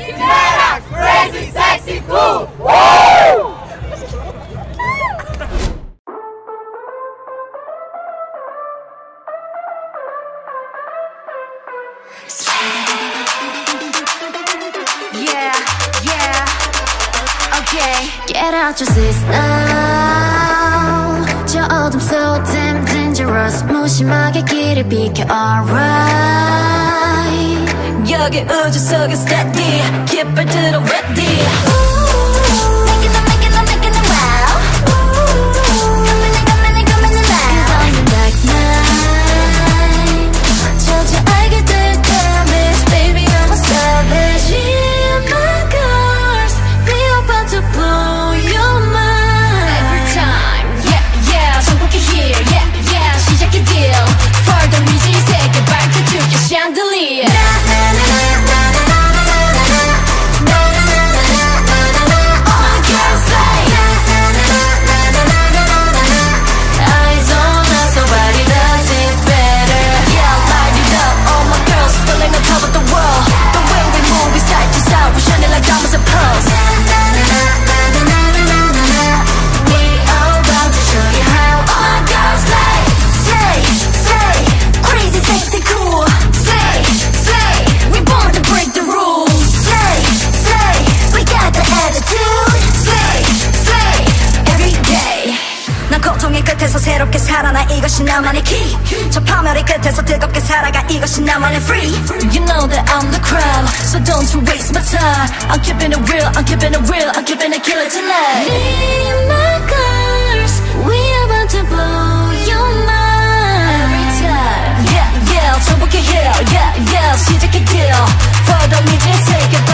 Chimera, crazy, sexy, cool! Woo! Yeah, yeah, okay. Get out your seats now. 저 어둠 so damn dangerous. 무심하게 길을 비켜, alright. 여기 우주 속에 steady. 깃발 들어 ready. Making it wow. Coming in loud. 끝없는 dark night. 저저 알게 될 damage. Baby, I'm a savage. In my cars, we about to blow your mind. Every time, yeah, 정복해 here, yeah, 시작해 deal. Further 미지 세계 밝혀줄게 chandelier. 새롭게 살아나 이것이 나만의 key. 저 파멸의 끝에서 뜨겁게 살아가 이것이 나만의 free. You know that I'm the crowd, so don't you waste my time. I'm keeping it real, I'm keeping it real, I'm keeping it killer tonight. Me and my girls, we about to blow your mind. Every time, yeah, 정복해 here, yeah, 시작해 deal. Further 미지 세계